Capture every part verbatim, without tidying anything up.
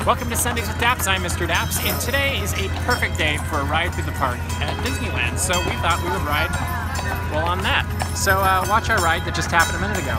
Welcome to Sundays with DAPs. I'm Mister DAPs, and today is a perfect day for a ride through the park at Disneyland. So we thought we would ride, well, on that. So uh, watch our ride that just happened a minute ago.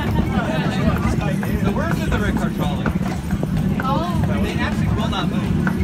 The worst is the red car trolley. Oh. They actually will not move.